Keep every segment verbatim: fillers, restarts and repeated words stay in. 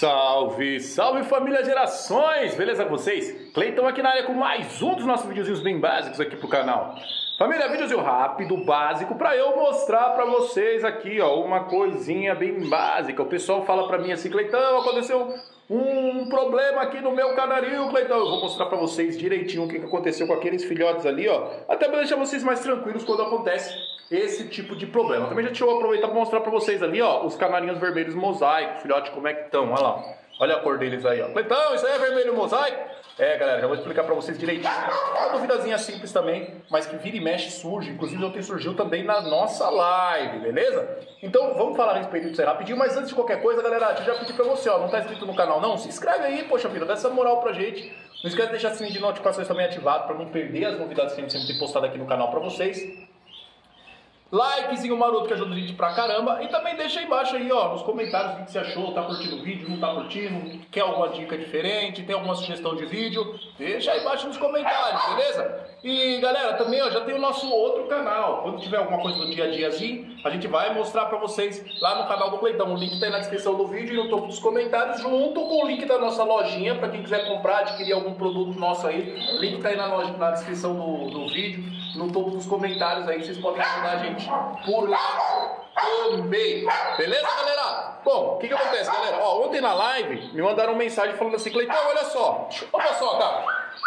Salve, salve família Gerações! Beleza com vocês? Cleitão aqui na área com mais um dos nossos videozinhos bem básicos aqui pro canal. Família, videozinho rápido, básico, pra eu mostrar pra vocês aqui, ó, uma coisinha bem básica. O pessoal fala pra mim assim, Cleitão, aconteceu um problema aqui no meu canarinho, Cleitão. Eu vou mostrar pra vocês direitinho o que aconteceu com aqueles filhotes ali, ó. Até pra deixar vocês mais tranquilos quando acontece esse tipo de problema. Também já deixa eu aproveitar para mostrar para vocês ali, ó, os canarinhos vermelhos mosaico, filhote, como é que estão, olha lá. Olha a cor deles aí, ó. Cleitão, isso aí é vermelho mosaico? É, galera, já vou explicar para vocês direitinho. Uma duvidazinha simples também, mas que vira e mexe surge. Inclusive ontem surgiu também na nossa live, beleza? Então vamos falar a respeito disso aí rapidinho, mas antes de qualquer coisa, galera, eu já pedi para você, ó, não tá inscrito no canal não? Se inscreve aí, poxa vida, dá essa moral pra gente. Não esquece de deixar o sininho de notificações também ativado para não perder as novidades que a gente sempre tem postado aqui no canal para vocês. Likezinho maroto que ajuda a gente pra caramba. E também deixa aí embaixo aí, ó, nos comentários o que você achou. Tá curtindo o vídeo, não tá curtindo? Quer alguma dica diferente? Tem alguma sugestão de vídeo? Deixa aí embaixo nos comentários, beleza? E galera, também ó, já tem o nosso outro canal. Quando tiver alguma coisa no dia a diazinho, a gente vai mostrar pra vocês lá no canal do Cleitão. O link tá aí na descrição do vídeo e no topo dos comentários, junto com o link da nossa lojinha, pra quem quiser comprar, adquirir algum produto nosso aí. O link tá aí na, loja, na descrição do, do vídeo, no topo dos comentários aí, vocês podem ajudar a gente por lá também. Beleza, galera? Bom, o que que acontece, galera? Ó, ontem na live me mandaram mensagem falando assim, Cleitão, olha só. Olha só, cara.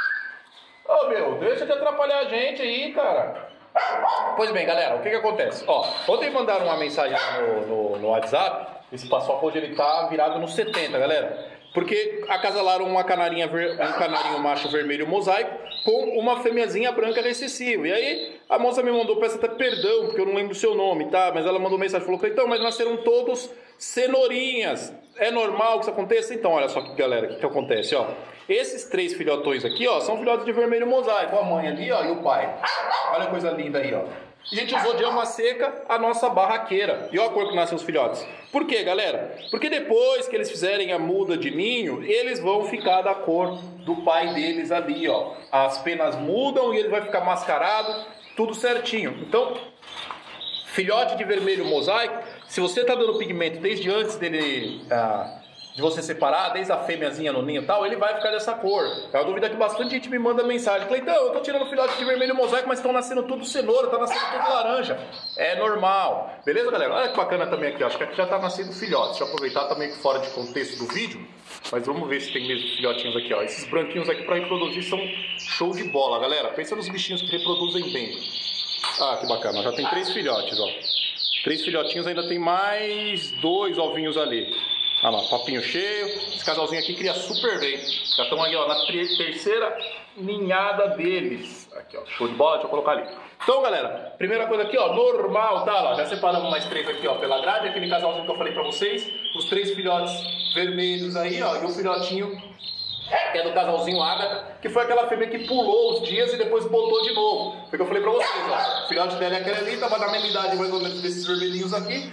Ô, meu, deixa de atrapalhar a gente aí, cara. Pois bem, galera, o que que acontece? Ó, ontem mandaram uma mensagem no, no, no WhatsApp. Esse paçoca hoje ele tá virado no setenta, galera. Porque acasalaram uma canarinha ver... um canarinho macho vermelho mosaico com uma fêmeazinha branca recessiva. E aí a moça me mandou, peço até perdão, porque eu não lembro o seu nome, tá? Mas ela mandou mensagem, falou, Cleitão, mas nasceram todos cenourinhas. É normal que isso aconteça? Então, olha só, galera, o que que acontece, ó. Esses três filhotões aqui, ó, são filhotes de vermelho mosaico. A mãe ali, ó, e o pai. Olha a coisa linda aí, ó. A gente usou de ama seca a nossa barraqueira. E olha a cor que nascem os filhotes. Por quê, galera? Porque depois que eles fizerem a muda de ninho, eles vão ficar da cor do pai deles ali, ó. As penas mudam e ele vai ficar mascarado, tudo certinho. Então, filhote de vermelho mosaico, se você tá dando pigmento desde antes dele... Ah, de você separar, desde a fêmeazinha no ninho e tal, ele vai ficar dessa cor. É uma dúvida que bastante gente me manda mensagem. Cleitão, eu tô tirando filhote de vermelho mosaico, mas estão nascendo tudo cenoura, tá nascendo tudo laranja. É normal. Beleza, galera? Olha que bacana também aqui, ó. Acho que aqui já tá nascendo filhote. Deixa eu aproveitar também que fora de contexto do vídeo, mas vamos ver se tem mesmo filhotinhos aqui, ó. Esses branquinhos aqui pra reproduzir são show de bola, galera. Pensa nos bichinhos que reproduzem bem. Ah, que bacana. Já tem três filhotes, ó. Três filhotinhos, ainda tem mais dois ovinhos ali. Olha lá, papinho cheio. Esse casalzinho aqui cria super bem. Já estão aí, ó, na terceira ninhada deles. Aqui, ó, show de bola, deixa eu colocar ali. Então, galera, primeira coisa aqui, ó, normal, tá? Ó, já separamos mais três aqui, ó, pela grade. Aquele casalzinho que eu falei pra vocês. Os três filhotes vermelhos aí, ó, e o filhotinho que é do casalzinho Ágata, que foi aquela fêmea que pulou os dias e depois botou de novo. Foi o que eu falei pra vocês, ó. O filhote dela é aquele ali, tava na mesma idade mais ou menos desses vermelhinhos aqui.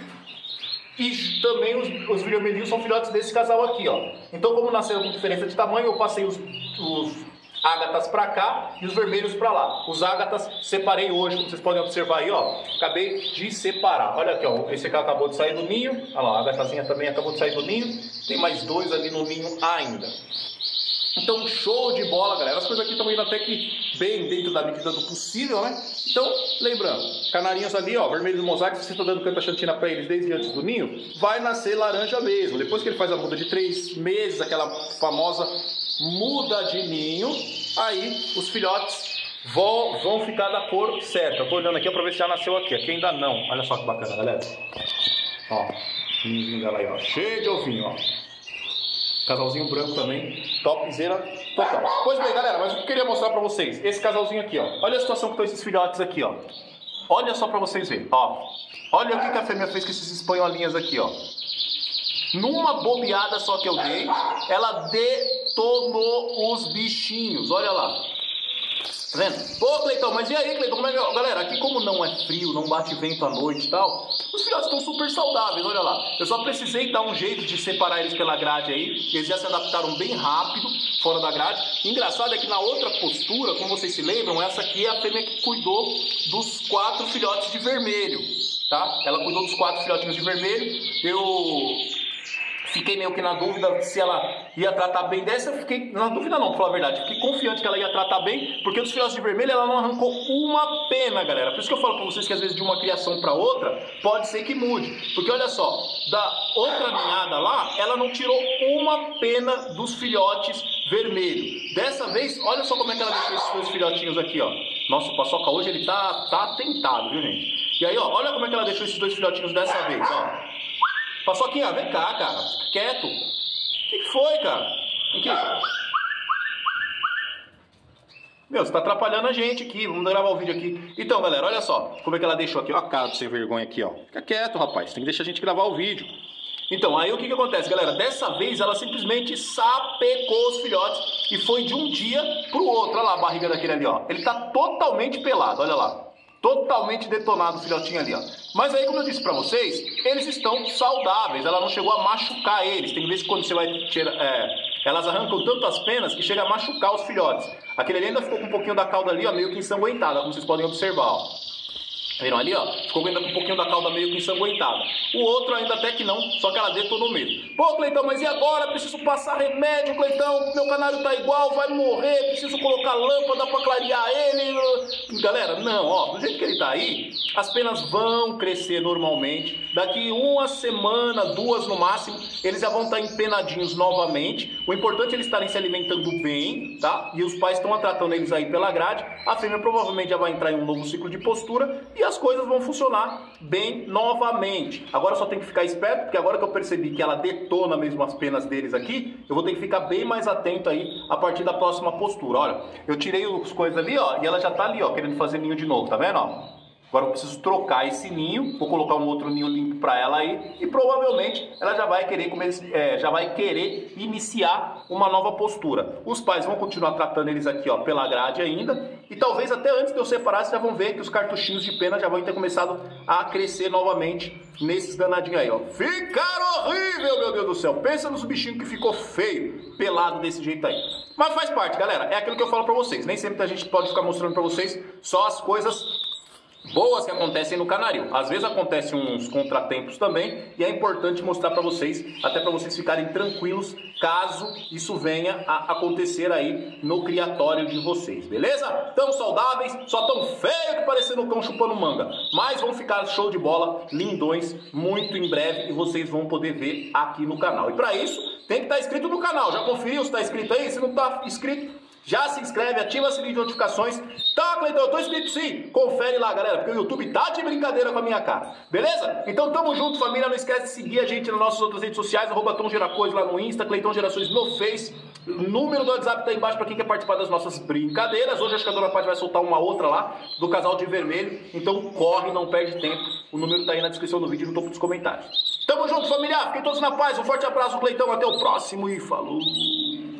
E também os, os vermelhinhos são filhotes desse casal aqui, ó. Então, como nasceram com diferença de tamanho, eu passei os, os ágatas pra cá e os vermelhos pra lá. Os ágatas separei hoje, como vocês podem observar aí, ó. Acabei de separar. Olha aqui, ó. Esse aqui acabou de sair do ninho. Olha lá, a ágatazinha também acabou de sair do ninho. Tem mais dois ali no ninho ainda. Então, show de bola, galera. As coisas aqui estão indo até que bem dentro da medida do possível, né? Então, lembrando, canarinhos ali, ó, vermelhos mosaico, se você está dando canta-chantina para eles desde antes do ninho, vai nascer laranja mesmo. Depois que ele faz a muda de três meses, aquela famosa muda de ninho, aí os filhotes vão, vão ficar da cor certa. Eu tô olhando aqui para ver se já nasceu aqui. Aqui ainda não. Olha só que bacana, galera. Ó, ninhozinho dela aí, ó, cheio de ovinho, ó. Casalzinho branco também, topzera total. Pois bem, galera, mas o que eu queria mostrar pra vocês, esse casalzinho aqui, ó. Olha a situação que estão esses filhotes aqui, ó. Olha só pra vocês verem, ó. Olha o que, que a fêmea fez com esses espanholinhas aqui, ó. Numa bobeada só que eu dei, ela detonou os bichinhos, olha lá. Tá vendo? Pô, Cleitão, mas e aí, Cleitão, como é que... Galera, aqui como não é frio, não bate vento à noite e tal, os filhotes estão super saudáveis, olha lá. Eu só precisei dar um jeito de separar eles pela grade aí, eles já se adaptaram bem rápido, fora da grade. Engraçado é que na outra postura, como vocês se lembram, essa aqui é a fêmea que cuidou dos quatro filhotes de vermelho, tá? Ela cuidou dos quatro filhotinhos de vermelho, eu Fiquei meio que na dúvida se ela ia tratar bem dessa. Eu fiquei na dúvida não, pra falar a verdade. Fiquei confiante que ela ia tratar bem, porque dos filhotes de vermelho ela não arrancou uma pena, galera. Por isso que eu falo pra vocês que às vezes de uma criação pra outra, pode ser que mude. Porque olha só, da outra ninhada lá, ela não tirou uma pena dos filhotes vermelhos. Dessa vez, olha só como é que ela deixou esses dois filhotinhos aqui, ó. Nossa, o Paçoca hoje ele tá, tá atentado, viu, gente? E aí, ó, olha como é que ela deixou esses dois filhotinhos dessa vez, ó. Paçoquinha, vem cá, cara. Fica quieto. O que foi, cara? Aqui. Meu, você tá atrapalhando a gente aqui. Vamos gravar o vídeo aqui. Então, galera, olha só. Como é que ela deixou aqui. Ó a cara de sem vergonha aqui, ó. Fica quieto, rapaz. Tem que deixar a gente gravar o vídeo. Então, aí o que que acontece, galera? Dessa vez ela simplesmente sapecou os filhotes e foi de um dia pro outro. Olha lá a barriga daquele ali, ó. Ele tá totalmente pelado, olha lá. Totalmente detonado o filhotinho ali, ó. Mas aí, como eu disse pra vocês, eles estão saudáveis. Ela não chegou a machucar eles. Tem vezes que quando você vai tirar... É, elas arrancam tanto as penas que chega a machucar os filhotes. Aquele ali ainda ficou com um pouquinho da cauda ali, ó, meio que ensanguentada, como vocês podem observar, ó. Viram ali, ó? Ficou ainda com um pouquinho da cauda meio que ensanguentada. O outro ainda até que não, só que ela detonou mesmo. Pô, Cleitão, mas e agora? Preciso passar remédio, Cleitão. Meu canário tá igual, vai morrer. Preciso colocar lâmpada pra clarear ele. Galera, não, ó. Do jeito que ele tá aí, as penas vão crescer normalmente. Daqui uma semana, duas no máximo, eles já vão estar empenadinhos novamente. O importante é eles estarem se alimentando bem, tá? E os pais estão tratando eles aí pela grade. A fêmea provavelmente já vai entrar em um novo ciclo de postura e as coisas vão funcionar bem novamente. Agora só tem que ficar esperto, porque agora que eu percebi que ela detona mesmo as penas deles aqui, eu vou ter que ficar bem mais atento aí a partir da próxima postura. Olha, eu tirei as coisas ali, ó, e ela já tá ali, ó, querendo fazer ninho de novo, tá vendo, ó? Agora eu preciso trocar esse ninho, vou colocar um outro ninho limpo para ela aí e provavelmente ela já vai querer começar, é, já vai querer iniciar uma nova postura. Os pais vão continuar tratando eles aqui, ó, pela grade ainda e talvez até antes de eu separar, vocês já vão ver que os cartuchinhos de pena já vão ter começado a crescer novamente nesses danadinhos aí, ó. Ficaram horrível, meu Deus do céu. Pensa nos bichinhos que ficou feio, pelado desse jeito aí. Mas faz parte, galera. É aquilo que eu falo para vocês. Nem sempre a gente pode ficar mostrando para vocês só as coisas boas que acontecem no canaril. Às vezes acontecem uns contratempos também e é importante mostrar para vocês, até para vocês ficarem tranquilos caso isso venha a acontecer aí no criatório de vocês, beleza? Tão saudáveis, só tão feio que parecendo um cão chupando manga, mas vão ficar show de bola, lindões, muito em breve e vocês vão poder ver aqui no canal. E para isso tem que estar inscrito no canal. Já conferiu se está inscrito aí? Se não está inscrito, já se inscreve, ativa o sininho de notificações. Tá, Cleitão, eu tô inscrito sim. Confere lá, galera, porque o YouTube tá de brincadeira com a minha cara. Beleza? Então tamo junto, família. Não esquece de seguir a gente nas nossas outras redes sociais, arroba Tom Gerações lá no Insta, Cleitão Gerações no Face. O número do WhatsApp tá aí embaixo pra quem quer participar das nossas brincadeiras. Hoje acho que a Dona Paty vai soltar uma outra lá, do casal de vermelho. Então corre, não perde tempo. O número tá aí na descrição do vídeo e no topo dos comentários. Tamo junto, família. Fiquem todos na paz. Um forte abraço, Cleitão. Até o próximo e falou!